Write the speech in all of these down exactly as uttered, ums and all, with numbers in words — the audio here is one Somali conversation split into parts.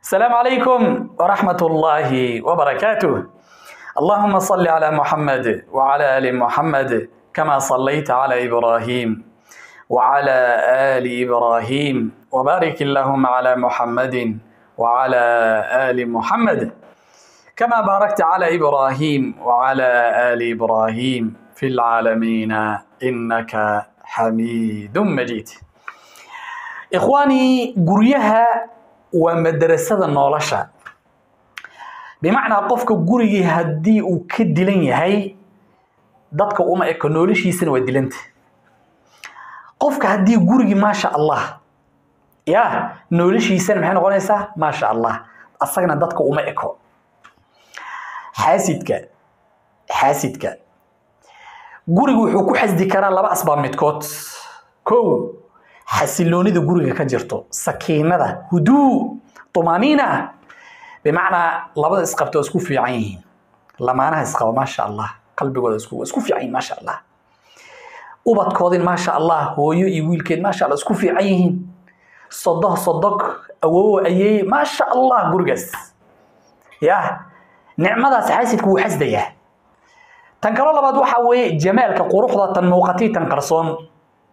السلام عليكم ورحمة الله وبركاته. اللهم صل على محمد وعلى آل محمد كما صليت على إبراهيم وعلى آل إبراهيم وبارك اللهم على محمد وعلى آل محمد كما باركت على إبراهيم وعلى آل إبراهيم في العالمين إنك حميد مجيد. إخواني، قريها ومدرسة النولشة بمعنى قفك قريه هدي وكدلين يهي dadka uma eko noloshiisana waa dilanta. qofka hadii gurigi ma sha Allah ya noloshiisana maxay noqonaysaa ma sha Allah, asagana dadka uma eko. xaasidka xaasidka gurigu wuxuu ku xasdi karaa laba asbaab midkood. kow, xasiloonida guriga ka jirto, sakiinada, huduu, tumaaniina, bimacnaa labada isqabto isku fiican yihiin, lamaanaha isqaba ma sha Allah qalbigooda isku isku fiican ma sha Allah, ubadkoodin ma sha Allah, hooyo iyo wiilkeed ma sha Allah isku fiican yihiin, sodoh sodog awoow ayay ma sha Allah gurigaas ya nicmadaas xaasidku wuu xasdayaa. tan kale labaad waxa weeye jamaalka, quruxda, tan muuqatay, tan qarsoon.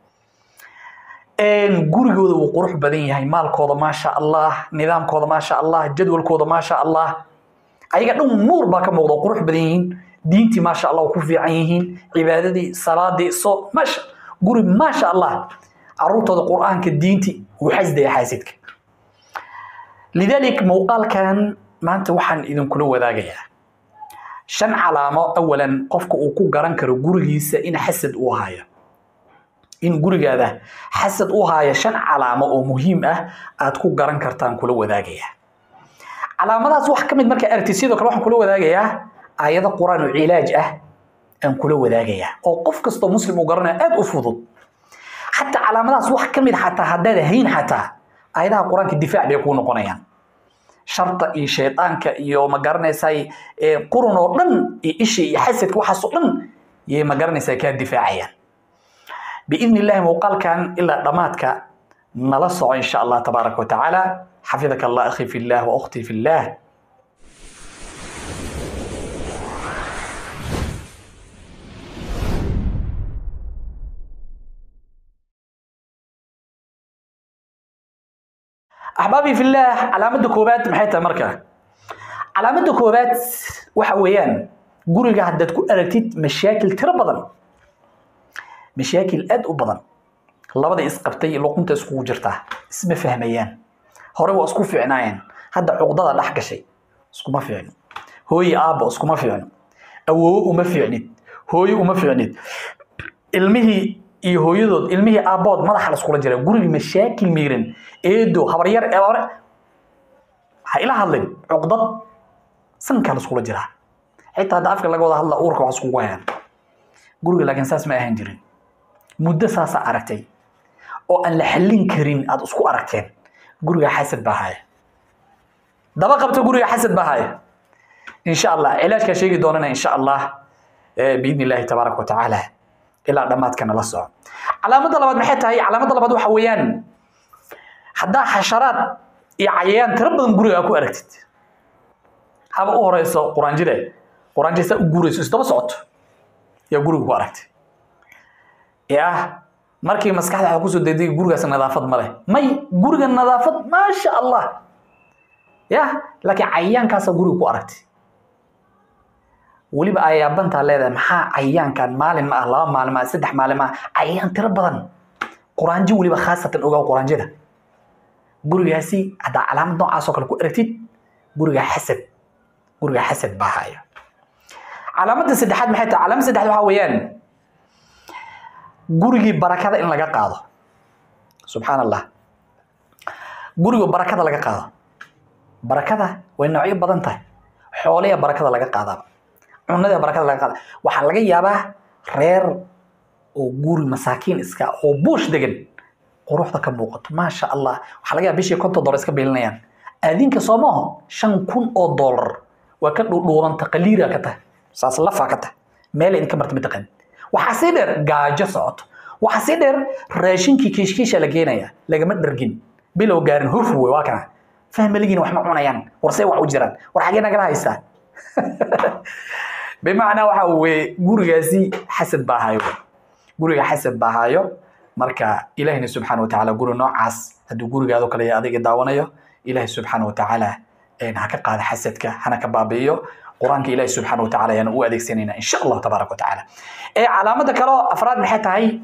een gurigooda wuu qurux badan yahay, maalkooda ma sha Allah, nidaamkooda ma sha Allah, jadwalkooda ma sha Allah, ayaga dhan nuur baa ka muuqda, qurux badan yihiin, diintii ma sha Allah ku fiican yihiin, cibaadadii, salaadii, soo ma sha guri ma sha Allah, caruurtooda quraanka, diintii wuu xasdaya xaasidka. lidalik muuqaalkan maanta waxaan idin kula wadaagayaa shan calaamo. awalan, qofka uu ku garan karo gurigiisa in xasad uu hayo, in gurigaada xasad uu hayo, shan calaamo oo muhiim ah aad ku garan kartaan kula wadaagayaa. calaamadaas wax kamid marka aragtid sidoo kale waxaan kula wadaagayaa aayado quraan oo cilaaj ah aan kula wadaagayaa oo qof kasto muslim uu garanayo aad u fudud. hatta calaamadaas wax kamid hatta hadda hayn hatta aayadaha quraanka difaac bay ku noqonayaan. sharta iyo shaytaanka iyo ma garanaysay ee qurun oo dhan iyo ishi iyo xasadka waxaas oo dhan yey ma garanaysay ka difaacayaan. باذن الله موقال كان الا ضمادك نلا سو ان شاء الله تبارك وتعالى. حفظك الله اخي في الله واختي في الله. احبابي في الله، علامه كوبات maxay marka علامه كوبات waxa weeyaan guriga hadad ku aragtid mashaakil tiro badan, مشاكل أد وبضن لبدا إسقبتي لقمت إسكو جرتها اسم فهميان هوري واسكو في عناين هذا عقدة لحق شيء اسكو ما في عنه هوي آبا اسكو ما في عنه أو وما في عنيد هوي وما في عنيد المهي إيه هوي ضد المهي آباد ما راح لسكولا جرا قولي مشاكل ميرن إيدو خبريار إبارة هاي لا هالين عقدة سن كان لسكولا جرا حتى هذا أفكر لقوا هلا أورك واسكو وين قولي لكن ساس ما هنجرين muddo saas aragtay oo aan la xallin karin aad isku aragteen guriga xasad baahaya daba qabto guriga xasad baahaya insha Allah ilaajka sheegi doonana insha Allah باذن الله تبارك وتعالى ila dhamaadkana la soo. calaamada labaad maxay tahay? calaamada labaad waxa weeyaan hadaa xasharaad iyo cayayaan tiro badan guriga ku aragtid, haba u horeyso quraanjida quraanjisa u guurayso isdaba socoto ya guriga ku aragtid يا markii maskaxda waxa ku soo deeday gurigaas nadaafad ma leh, may guriga nadaafad ma sha Allah ya laakiin cayaankaas guriga ku aragtay waliba ayaabanta leedahay maxaa cayaankan maalin ma ah, laba maalin ma, saddex maalin ma, cayaan tiro badan quraanji waliba khaasatan ogaa quraanjida gurigaasi hada calaamad noocaas oo kale ku aragtid guriga xasad guriga xasad baa haya. calaamada saddexaad maxay tahay? calaamada saddexaad waxa weeyaan gurigi barakada in laga qaado. subhanallah, guriga barakada laga qaado. barakada way noocyo badan tahay. xoolaha barakada laga qaadaa, cunada barakada laga qaadaa. waxa laga yaabaa reer oo guri masaakiin iska oo buush degan quruxda ka muuqato ma sha Allah, waxa laga yaabaa bishii konton dollar iska biilinayaan, adinka Soomaha shan kun oo dollar waa ka dhuudhuuban taqliira ka tahay, saas la faakata meel in ka martay taqan. waxa si dheer gaajo socoto, waxa si dheer raashinkii kiishkiisha la geenaya lagama dhargin bilow gaarin huf way waa kana فهم لقينا وحنا عنيان ورسي وحوجران ورحقنا قال هايسا بمعنى وحوي قرقاسي حسد باهايو قرقا حسد باهايو مركا إلهي سبحانه وتعالى قرق نوعاس هدو قرقا ذو كلي أذيك الداوانيو إلهي سبحانه وتعالى إن هكا قاد حسدك هنا كبابيو قرآنك إلهي سبحانه وتعالى يعني هو أذيك سنين إن شاء الله تبارك وتعالى إيه علامة كلو أفراد محيطة هاي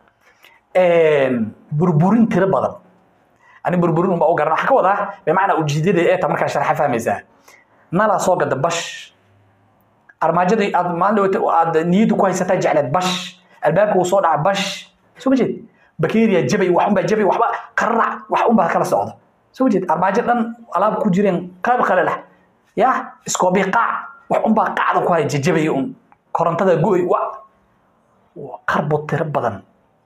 بربورين تربضا أنا بربورين وما أقرنا حكوا ذا بمعنى أجديد إيه تمركا شرح فهميزا نالا صوغ دبش أرماجدي أد ما لو أد نيدو كويس تجعل بش الباب وصول بش شو بجد بكيريا جبي وحبا جبي وحبا قرع وحبا كلا صعدة شو بجد أرماجدن ألاب كوجرين قاب خلاله يا اسكوبي قاع وحبا قاعد كويس جبي يوم كورنتدا جوي و وقربو تربضا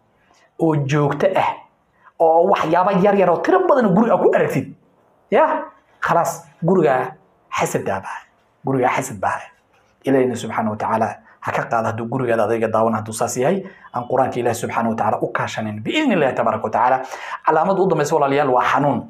وجوجته oo waxyaabo yar yar oo tiro badan guriga ku aragtid ya خلاص guriga xasad daaba guriga xasad baa ilaahay subhanahu wa ta'ala haka qaada hadu guriga adayga daawana hadu saasiyay aan quraanka ilaahay subhanahu wa ta'ala u kaashanin biidin ilaahay tabaaraka wa ta'ala calaamad u dhamayso walaalayaal waa xanuun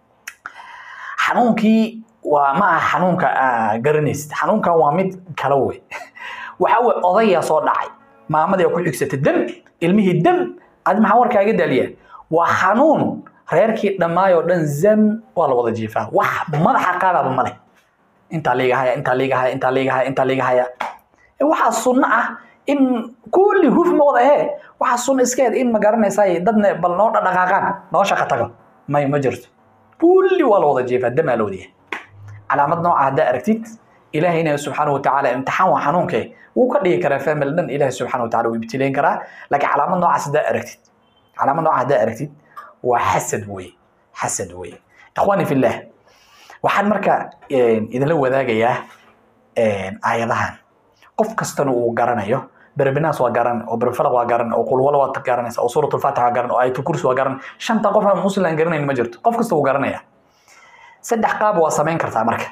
xanuunkii waa ma xanuunka garanaysid xanuunkan waa mid kala way waxa uu odaya soo dhacay maamadii ku xigsatay dam ilmihii dam ad maxaa warkaaga daliya وحنون reerkii dhamaayo dhan zam waa la wada jiifaa wax madaxa qaadaba male inta liiga haya inta liiga haya inta liiga haya inta liiga haya waxa sunna ah in kulli huf ma wada ee waxa sunna iskeed in ma garanaysaa dadna bal noo dhaqaaqaan noo shaqo tago may ma jirto kulli waa la wada jiifaa damaalowdiye calaamad nooca hada aragtid ilaahayna subhanahu wa ta'ala imtixaan wa xanuunkay uu ka dhigi karaa famil dhan ilaahay subhanahu wa ta'ala uu ibtileen karaa laakiin calaamad noocaas hada aragtid علامة نوع هذا أركتي وحسد وي حسد وي إخواني في الله وحن مركا إذا لو ذا جياه آياتهان قف كستنو وقرنا يو بربناس وقرن أو برفلق وقرن أو قل ولا وتقرن أو سورة الفاتحة وقرن أو آية الكرسي وقرن شن تقفها مسلم قرن المجرد قف كستو وقرنا يا سد حقاب وصمين كرتا مركا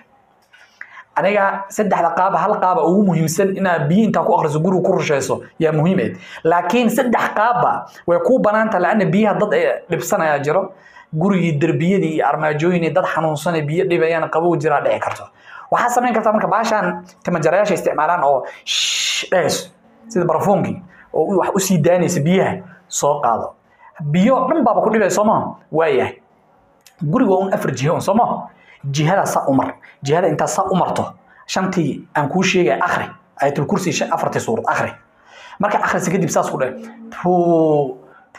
أنا سد حقاب هل قاب أو مهم سن إن بين تاكو أخرج جورو كرشيسو يا مهمة لكن سد حقاب ويكون بنانتا لأن بيها ضد لبسنا يا جرو جورو يدربيه دي أرماجويني ضد حنوصنا بيه اللي بيان قبو جرا ده كرتو وحاسة من كرتا مركب عشان تما جرياش استعمالان أو شش إيش سيد برفونكي أو وسي داني سبيه سوق هذا بيو من بابا كل بيسا ما وياه جورو وون أفرجيهم سما جهاد صا عمر جهاد أنت صا عمرته شنتي أنكوشي آخره آية الكرسي شن أفرت صورة آخره مركب آخر سكدي بساس كله فو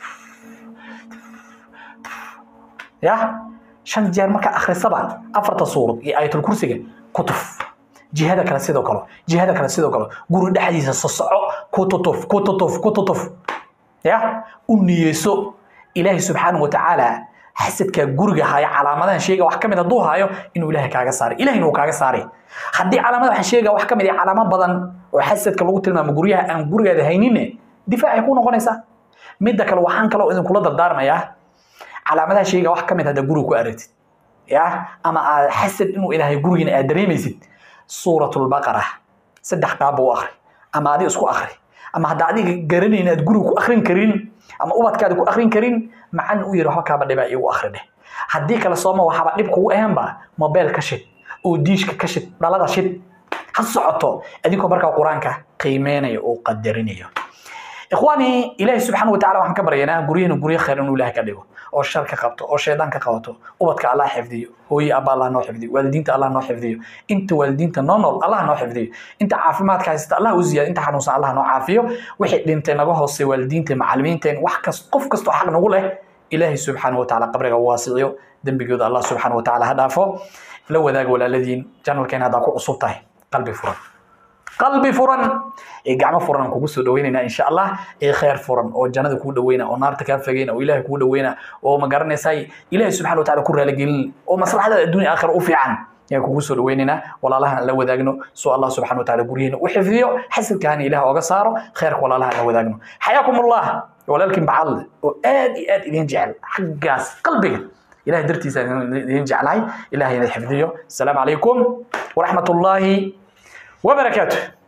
يا شن جار مركب آخر سبعة أفرت صورة آية الكرسي كتف جهاد كلا سيدو كلا جهاد كلا سيدو كلا جورو ده حديث الصصع كتطف كتطف كتطف يا ونيسو إلهي سبحانه وتعالى حسدك جورجا هاي علامة شيء وحكمة الضوء هايو إنه إله كاجا صاري إله إنه كاجا صاري حدي علامة شيء وحكمة علامة بدن وحسدك لو قلت لنا مجوريها أن جورجا ده هينين دفاع يكون غنيسة مدك لو حنك لو إذا كل الدار ما يا علامة شيء وحكمة هذا جورج وأرت يا أما حسد إنه إله جورجا أدري ميزد سورة البقرة صدق قابو آخر أما هذه أسكو آخر أما هذا عادي جرني إن جورج آخرين كرين أما أوبات كادو آخرين كرين مع أنه يروح كابر دبا يو آخره هديك لصومه وحبا دبكو أهم با موبايل كشت وديش كشت دلada shid ha socoto adinku marka quraanka qiimeeynay oo qadarinayo ikhwani ilaahi subhanahu wa ta'ala waxaan ka baryaynaa guriyeen guriye khayr inuu ilaahay ka dhigo oo shar ka qabto oo sheedan ka qabato ubadka Allah xifdiyo hooyi aba Allah noo xifdiyo waalidiinta Allah noo xifdiyo inta waalidiinta nool Allah noo xifdiyo inta caafimaadka haysta Allah u ziyaad inta xanuunsan Allah noo caafiyo wixii dhintay naga hoosay waalidiinta macallimiinta wax kasta qof kasta xaq nagu leh ilaahi subhanahu wa ta'ala qabriga waasiyo dambigooda Allah subhanahu wa ta'ala hadaafo la wadaag walaaladiin channelkeena hada ku cusub tahay qalbi furan qalbi furan ee gacmo furan kugu soo dhaweynayna insha Allah ee khayr furan oo jannada ku dhaweeyna oo naarta ka fogeyna oo ilaahay ku dhaweeyna oo ma garanaysay ilaahay subhanahu wa ta'ala ku raali gelin oo maslaxada adduunka aakhir u fiican yaa kugu soo dhaweynayna walaalaha la wadaagno soo Allah subhanahu wa ta'ala guriyeen u xifdiyo xasilkaan ilaahay oga saaro khayrka walaalaha la wadaagno xayaakumullah walaalkin bacad oo aad iyo aad idin jecel xaqaas qalbiga إلهي درتي ينجع علي إلهي يحفظيه السلام عليكم ورحمة الله وبركاته.